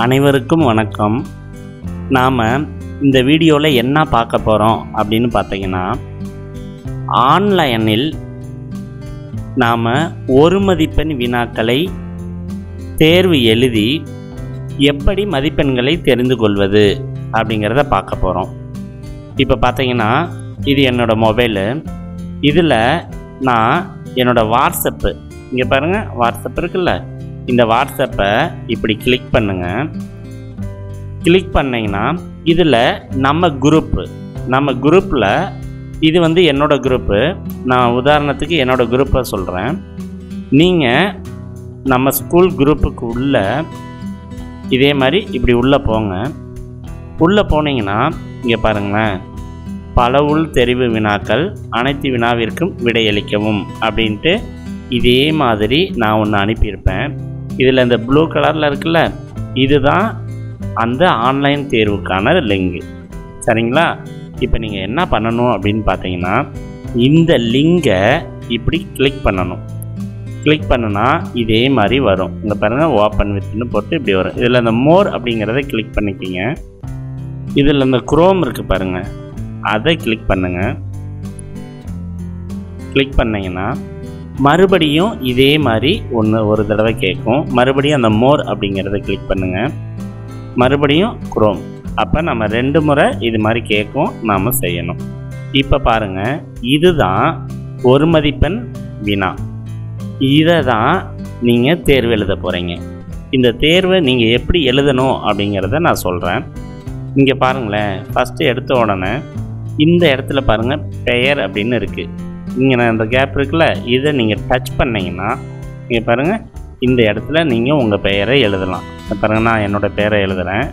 அனைவருக்கும் வணக்கம். நாம் இந்த வீடியோவில் என்ன பார்க்க போகிறோம் அப்படின்னு பார்த்தீங்கன்னா, ஆன்லைனில் நாம் ஒரு மதிப்பெண் வினாக்களை தேர்வு எழுதி எப்படி மதிப்பெண்களை தெரிந்து கொள்வது அப்படிங்கிறத பார்க்க போகிறோம். இப்போ பார்த்தீங்கன்னா, இது என்னோடய மொபைலு. இதில் நான் என்னோடய வாட்ஸ்அப்பு, இங்கே பாருங்கள் வாட்ஸ்அப் இருக்குல்ல, இந்த வாட்ஸ்அப்பை இப்படி கிளிக் பண்ணுங்கள். கிளிக் பண்ணிங்கன்னா இதில் நம்ம குரூப்பில் இது வந்து என்னோடய குரூப்பு. நான் உதாரணத்துக்கு என்னோடய குரூப்பை சொல்கிறேன். நீங்கள் நம்ம ஸ்கூல் குரூப்புக்கு உள்ளே இதே மாதிரி இப்படி உள்ளே போங்க. உள்ளே போனீங்கன்னா இங்கே பாருங்களேன், பல உள் தெரிவு வினாக்கள், அனைத்து வினாவிற்கும் விடையளிக்கவும் அப்படின்ட்டு இதே மாதிரி நான் ஒன்று அனுப்பியிருப்பேன். இதில் இந்த ப்ளூ கலரில் இருக்குல்ல, இதுதான் அந்த ஆன்லைன் தேர்வுக்கான லிங்கு. சரிங்களா? இப்போ நீங்கள் என்ன பண்ணணும் அப்படின்னு பார்த்தீங்கன்னா, இந்த லிங்கை இப்படி கிளிக் பண்ணணும். கிளிக் பண்ணுனா இதே மாதிரி வரும். இங்கே பாருங்கள், ஓப்பன் வித்னு போட்டு இப்படி வரும். இதில் இந்த மோர் அப்படிங்கிறத கிளிக் பண்ணிக்கிங்க. இதில் இந்த குரோம் இருக்குது பாருங்கள், அதை கிளிக் பண்ணுங்கள். கிளிக் பண்ணிங்கன்னா மறுபடியும் இதே மாதிரி ஒரு தடவை கேட்கும். மறுபடியும் அந்த மோர் அப்படிங்கிறத கிளிக் பண்ணுங்கள். மறுபடியும் குரோம். அப்போ நம்ம 2 முறை இது மாதிரி கேட்கும், நாம் செய்யணும். இப்போ பாருங்கள், இதுதான் ஒரு மதிப்பெண் வினா. இதை தான் நீங்கள் தேர்வு எழுத போகிறீங்க. இந்த தேர்வை நீங்கள் எப்படி எழுதணும் அப்படிங்கிறத நான் சொல்கிறேன். இங்கே பாருங்களேன், ஃபஸ்ட்டு எடுத்த உடனே இந்த இடத்துல பாருங்கள் பெயர் அப்படின்னு இருக்குது. இங்கே நான் இந்த கேப் இருக்குல்ல, இதை நீங்கள் டச் பண்ணிங்கன்னா இங்கே பாருங்கள், இந்த இடத்துல நீங்கள் உங்கள் பெயரை எழுதலாம். பாருங்கள், நான் என்னோடய பெயரை எழுதுகிறேன்.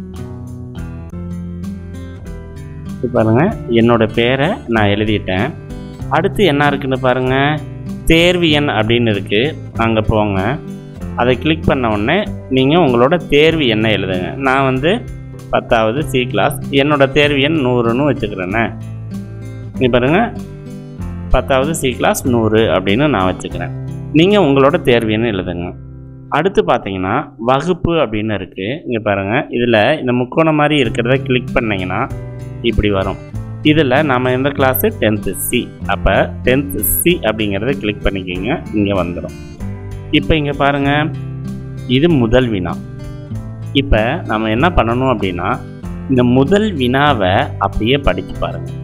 பாருங்கள், என்னோடய பெயரை நான் எழுதிட்டேன். அடுத்து என்ன இருக்குன்னு பாருங்கள், தேர்வு எண் அப்படின்னு இருக்குது. அங்கே போங்க. அதை கிளிக் பண்ண உடனே நீங்கள் உங்களோட தேர்வு எண்ணை எழுதுங்க. நான் வந்து 10வது சி கிளாஸ், என்னோடய தேர்வு எண் 100ன்னு வச்சுக்கிறேன்னே. இங்கே பாருங்கள், 10வது சி கிளாஸ் 100 அப்படின்னு நான் வச்சுக்கிறேன். நீங்கள் உங்களோட தேர்வு எண் எழுதுங்க. அடுத்து பார்த்தீங்கன்னா வகுப்பு அப்படின்னு இருக்குது. இங்கே பாருங்கள், இதில் இந்த முக்கோணம் மாதிரி இருக்கிறத கிளிக் பண்ணிங்கன்னா இப்படி வரும். இதில் நம்ம எந்த கிளாஸு 10th சி. அப்போ 10th சி அப்படிங்கிறத கிளிக் பண்ணிக்கிங்க, இங்கே வந்துடும். இப்போ இங்கே பாருங்கள், இது முதல் வினா. இப்போ நம்ம என்ன பண்ணணும் அப்படின்னா, இந்த முதல் வினாவை அப்படியே படித்து பாருங்கள்.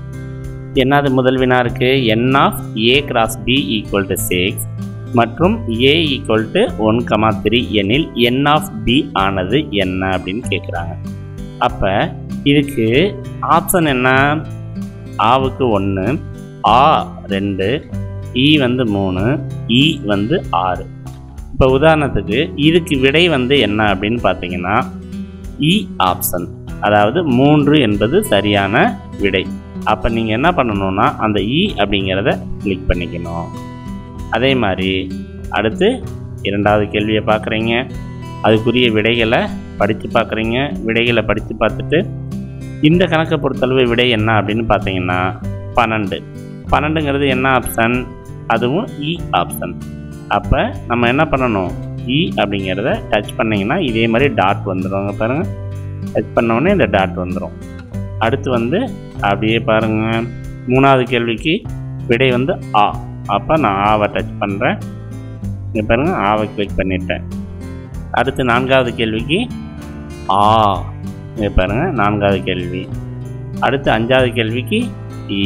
என்னது முதல் வினா இருக்குது? n of a cross b equal to 6 மற்றும் a equal to 1,3 எனில் n of b ஆனது என்ன அப்படின்னு கேட்குறாங்க. அப்போ இதுக்கு ஆப்ஷன் என்ன? ஆவுக்கு 1, ஆ 2, இ வந்து 3, இ வந்து 6. இப்போ உதாரணத்துக்கு இதுக்கு விடை வந்து என்ன அப்படின்னு பார்த்தீங்கன்னா, இ ஆப்ஷன், அதாவது 3 என்பது சரியான விடை. அப்போ நீங்கள் என்ன பண்ணணுன்னா, அந்த இ அப்படிங்கிறத கிளிக் பண்ணிக்கணும். அதே மாதிரி அடுத்து 2வது கேள்வியை பார்க்குறீங்க, அதுக்குரிய விடைகளை படித்து பார்க்குறீங்க. விடைகளை படித்து பார்த்துட்டு இந்த கணக்கை பொறுத்தளவு விடை என்ன அப்படின்னு பார்த்தீங்கன்னா 12. 12ங்கிறது என்ன ஆப்ஷன்? அதுவும் இ ஆப்ஷன். அப்போ நம்ம என்ன பண்ணணும், இ அப்படிங்கிறத டச் பண்ணிங்கன்னா இதே மாதிரி டாட் வந்துடுவாங்க பாருங்கள். டச் பண்ணோடனே இந்த டாட் வந்துடும். அடுத்து வந்து அப்படியே பாருங்கள், 3வது கேள்விக்கு விடை வந்து ஆ. அப்போ நான் ஆவை டச் பண்ணுறேன். இங்கே பாருங்கள், ஆவை கிளிக் பண்ணிட்டேன். அடுத்து 4வது கேள்விக்கு ஆ. இங்கே பாருங்கள், 4வது கேள்வி. அடுத்து 5வது கேள்விக்கு இ.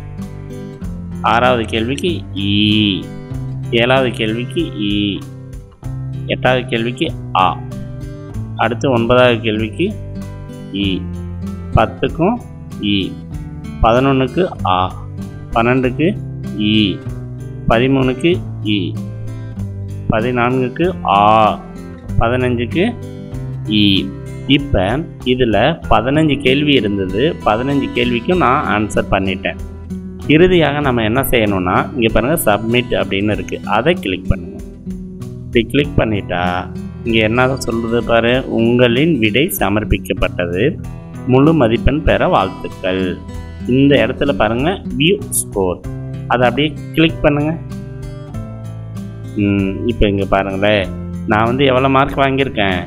6வது கேள்விக்கு இ. 7வது கேள்விக்கு இ. 8வது கேள்விக்கு ஆ. அடுத்து 9வது கேள்விக்கு இ. 10க்கும் இ. 11க்கு ஆ. 12க்கு இ. 13க்கு இ. 14க்கு ஆ. 15க்கு இ. இப்போ இதில் 15 கேள்வி இருந்தது. 15 கேள்விக்கும் நான் ஆன்சர் பண்ணிட்டேன். இறுதியாக நம்ம என்ன செய்யணும்னா, இங்கே பாருங்கள் சப்மிட் அப்படின்னு இருக்குது, அதை கிளிக் பண்ணுங்கள். இப்படி கிளிக் பண்ணிட்டா இங்கே என்ன சொல்கிறது பாரு, உங்களின் விடை சமர்ப்பிக்கப்பட்டது, முழு மதிப்பெண் பெற வாழ்த்துக்கள். இந்த இடத்துல பாருங்கள் வியூ ஸ்கோர், அதை அப்படியே கிளிக் பண்ணுங்கள். இப்போ இங்கே பாருங்களேன், நான் வந்து எவ்வளோ மார்க் வாங்கியிருக்கேன்,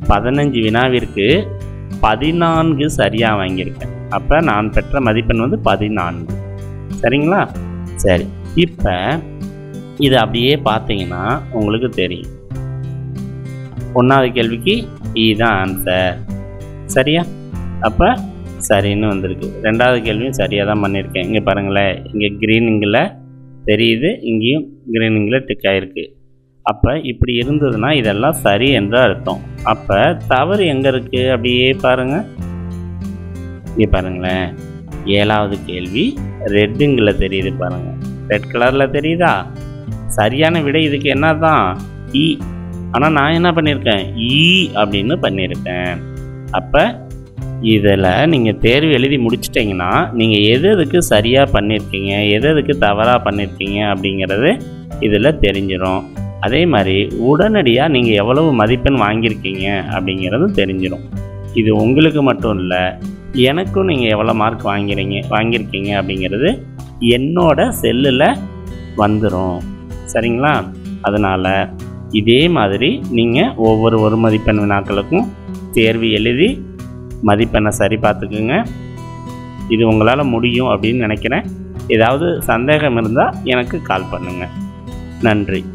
15 வினாவிற்கு 14 சரியாக வாங்கியிருக்கேன். அப்போ நான் பெற்ற மதிப்பெண் வந்து 14. சரிங்களா? சரி, இப்போ இது அப்படியே பார்த்தீங்கன்னா உங்களுக்கு தெரியும். 1வது கேள்விக்கு இதுதான் ஆன்சர். சரியா? அப்போ சரின்னு வந்திருக்கு. 2வது கேள்வியும் சரியாக தான் பண்ணியிருக்கேன். இங்கே பாருங்களேன், இங்கே க்ரீனிங்கில் தெரியுது, இங்கேயும் க்ரீனிங்கில் டிக் ஆகிருக்கு. அப்போ இப்படி இருந்ததுன்னா இதெல்லாம் சரி என்று அர்த்தம். அப்போ தவறு எங்கே இருக்குது அப்படியே பாருங்கள். இங்கே பாருங்களேன், 7வது கேள்வி ரெட்டுங்கில் தெரியுது பாருங்கள், ரெட் கலரில் தெரியுதா? சரியான விடை இதுக்கு என்ன தான்? இ. ஆனால் நான் என்ன பண்ணியிருக்கேன்? ஈ அப்படின்னு பண்ணியிருக்கேன். அப்போ இதில் நீங்கள் தேர்வு எழுதி முடிச்சிட்டிங்கன்னா நீங்கள் எதுக்கு சரியாக பண்ணியிருக்கீங்க, எதுக்கு தவறாக பண்ணியிருக்கீங்க அப்படிங்கிறது இதில் தெரிஞ்சிடும். அதே மாதிரி உடனடியாக நீங்கள் எவ்வளவு மதிப்பெண் வாங்கியிருக்கீங்க அப்படிங்கிறதும் தெரிஞ்சிடும். இது உங்களுக்கு மட்டும் இல்லை, எனக்கும் நீங்கள் எவ்வளோ மார்க் வாங்கியிருக்கீங்க அப்படிங்கிறது என்னோட செல்லில் வந்துடும். சரிங்களா? அதனால் இதே மாதிரி நீங்கள் ஒவ்வொரு ஒரு மதிப்பெண் வினாக்களுக்கும் தேர்வு எழுதி மதிப்பெண்ணை சரி பார்த்துக்குங்க. இது உங்களால் முடியும் அப்படின்னு நினைக்கிறேன். ஏதாவது சந்தேகம் இருந்தால் எனக்கு கால் பண்ணுங்கள். நன்றி.